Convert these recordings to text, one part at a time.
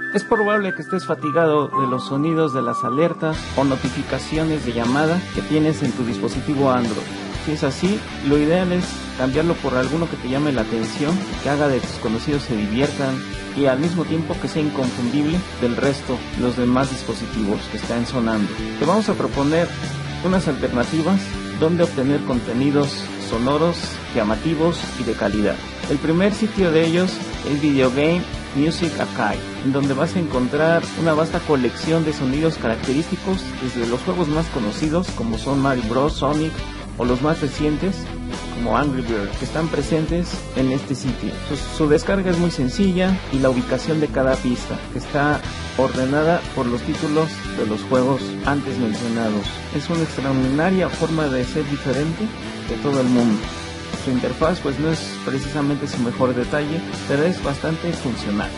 Es probable que estés fatigado de los sonidos de las alertas o notificaciones de llamada que tienes en tu dispositivo Android. Si es así, lo ideal es cambiarlo por alguno que te llame la atención, que haga de tus conocidos se diviertan y al mismo tiempo que sea inconfundible del resto de los demás dispositivos que están sonando. Te vamos a proponer unas alternativas donde obtener contenidos sonoros, llamativos y de calidad. El primer sitio de ellos es Video Game Music Archive, en donde vas a encontrar una vasta colección de sonidos característicos desde los juegos más conocidos como son Mario Bros, Sonic o los más recientes como Angry Birds, que están presentes en este sitio. Su descarga es muy sencilla y la ubicación de cada pista que está ordenada por los títulos de los juegos antes mencionados. Es una extraordinaria forma de ser diferente de todo el mundo. Su interfaz pues no es precisamente su mejor detalle, pero es bastante funcional.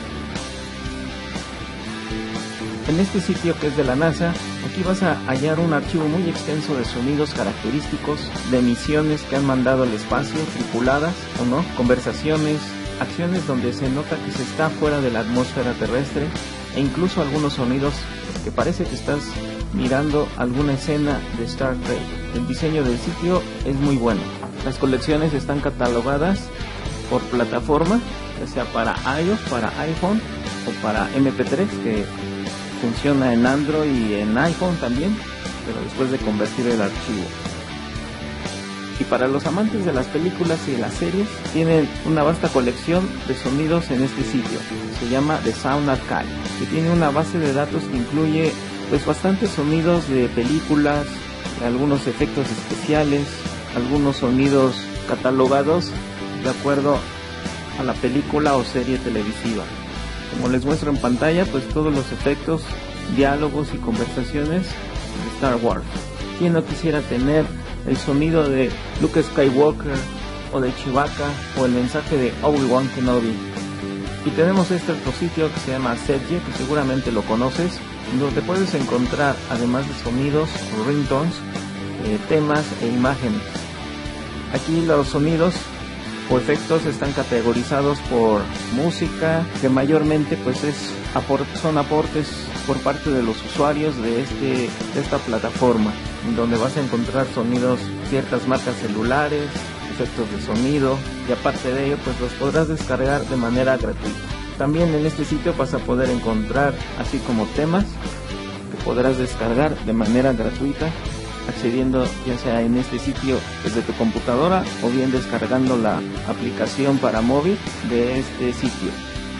En este sitio que es de la NASA, aquí vas a hallar un archivo muy extenso de sonidos característicos de misiones que han mandado al espacio, tripuladas o no, conversaciones, acciones donde se nota que se está fuera de la atmósfera terrestre e incluso algunos sonidos que parece que estás mirando alguna escena de Star Trek. El diseño del sitio es muy bueno. Las colecciones están catalogadas por plataforma, ya sea para iOS, para iPhone o para MP3, que funciona en Android y en iPhone también, pero después de convertir el archivo. Y para los amantes de las películas y de las series, tienen una vasta colección de sonidos en este sitio. Se llama The Sound Archive, que tiene una base de datos que incluye pues bastantes sonidos de películas, algunos efectos especiales, algunos sonidos catalogados de acuerdo a la película o serie televisiva. Como les muestro en pantalla, pues todos los efectos, diálogos y conversaciones de Star Wars. ¿Quién no quisiera tener el sonido de Luke Skywalker o de Chewbacca o el mensaje de Obi-Wan Kenobi? Y tenemos este otro sitio que se llama Serge, que seguramente lo conoces, donde puedes encontrar además de sonidos o ringtones, temas e imágenes. Aquí los sonidos o efectos están categorizados por música, que mayormente pues son aportes por parte de los usuarios de esta plataforma, donde vas a encontrar sonidos, ciertas marcas celulares, efectos de sonido, y aparte de ello pues los podrás descargar de manera gratuita. También en este sitio vas a poder encontrar así como temas que podrás descargar de manera gratuita, accediendo ya sea en este sitio desde tu computadora o bien descargando la aplicación para móvil de este sitio.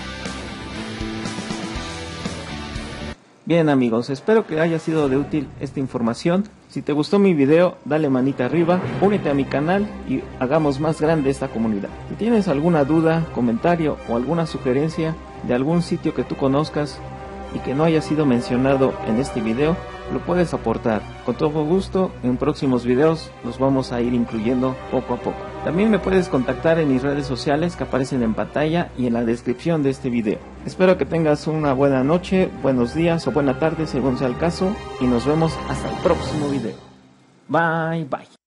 Bien amigos, espero que haya sido de útil esta información. Si te gustó mi video, dale manita arriba, únete a mi canal y hagamos más grande esta comunidad. Si tienes alguna duda, comentario o alguna sugerencia de algún sitio que tú conozcas y que no haya sido mencionado en este video, lo puedes aportar. Con todo gusto, en próximos videos los vamos a ir incluyendo poco a poco. También me puedes contactar en mis redes sociales que aparecen en pantalla y en la descripción de este video. Espero que tengas una buena noche, buenos días o buena tarde según sea el caso, y nos vemos hasta el próximo video. Bye bye.